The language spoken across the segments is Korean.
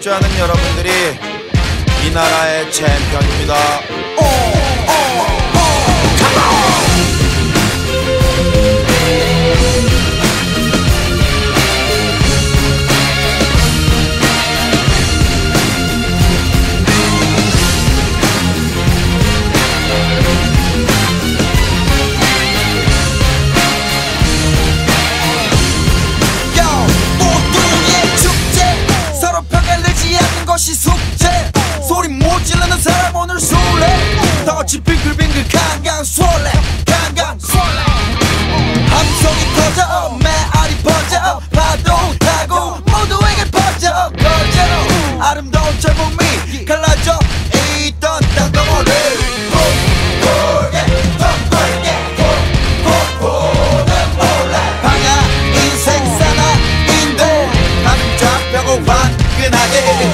줄 아는 여러분들이 이 나라의 챔피언입니다. 것이 숙제 소리 못 지르는 사람 오늘 술래 덩어치 빙글빙글 강강술래 강강술래 함성이 터져 메아리 퍼져 파도 타고 모두에게 퍼져 거제로 아름다운 제목이 갈라져 있던 땅덩어리 굵게 굵고는 몰래 방야 인생 사나인데 방금 잡혀고 화끈하게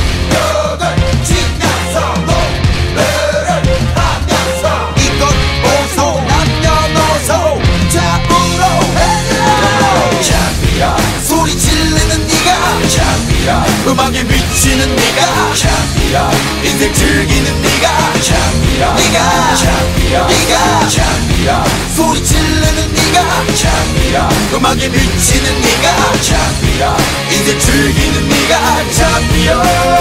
음악에 미치는 네가 챔피언 인생 즐기는 네가 챔피언 네가 챔피언 소리 지르는 네가 챔피언 음악에 미치는 네가 챔피언 인생 즐기는 네가 챔피언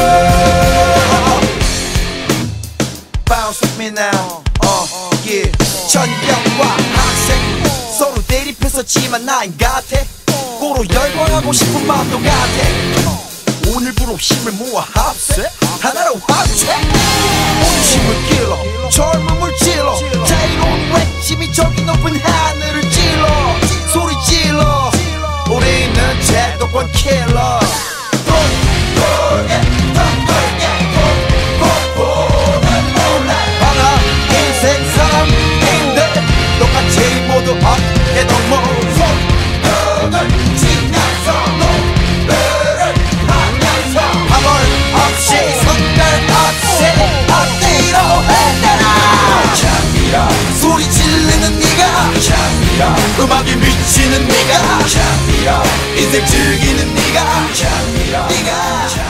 Bounce with me now yeah. 전병과 학생 서로 대립했었지만 나인 같아 고로 열광하고 싶은 마음도 같아 오늘부로 힘을 모아 합세 하나로 합체 힘을 길러 젊음을 질러 자유로운 외침이 저기 높은 하늘을 찔러 소리 질러 우리는 제도권 킬러 하나 인생 사람인데 똑같이 모두 어깨 동무 소리 지르는 네가 챔피언 음악에 미치는 네가 챔피언 인생 즐기는 네가 챔피언 네가